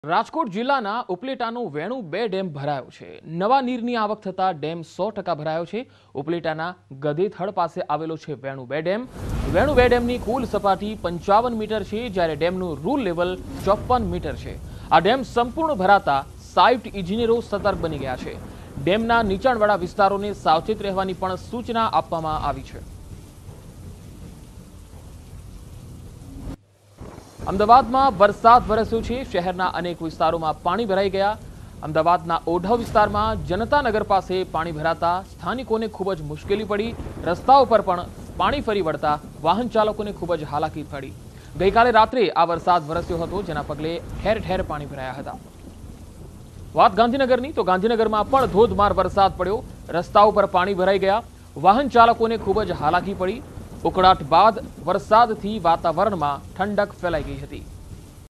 રાજકોટ જિલ્લાના ઉપલેટાનો વેણુ 2 ડેમ ભરાયો છે। નવા નીરની આવક થતા ડેમ 100% ભરાયો છે। ઉપલેટાના ગધેથળ પાસે આવેલો છે વેણુ 2 ડેમ। વેણુ 2 ડેમની કુલ સપાટી 55 મીટર છે, જ્યારે ડેમનું રૂલ લેવલ 54 મીટર છે। આ ડેમ સંપૂર્ણ ભરાતા સાઇટ ઇજનેરો સતર્ક બની ગયા છે। ડેમના નીચાણવાળા વિસ્તારોને સાવચેત રહેવાની પણ સૂચના આપવામાં આવી છે। અમદાવાદમાં વરસાદ વરસ્યો છે। શહેરના અનેક વિસ્તારોમાં પાણી ભરાઈ ગયા। અમદાવાદના ઓઢવ વિસ્તારમાં જનતાનગર પાસે પાણી ભરાતા સ્થાનિકોને ખૂબ જ મુશ્કેલી પડી। રસ્તાઓ પર પણ પાણી ફરી વળતા વાહન ચાલકોને ખૂબ જ હાલાકી પડી। ગઈકાલે રાત્રે આ વરસાદ વરસ્યો હતો, જેના પગલે ઠેર ઠેર પાણી ભરાયા હતા। વાત ગાંધીનગરની, તો ગાંધીનગરમાં પણ ધોધમાર વરસાદ પડ્યો। રસ્તાઓ પર પાણી ભરાઈ ગયા। વાહન ચાલકોને ખૂબ જ હાલાકી પડી। ઉકળાટ બાદ વરસાદથી વાતાવરણમાં ઠંડક ફેલાઈ ગઈ હતી।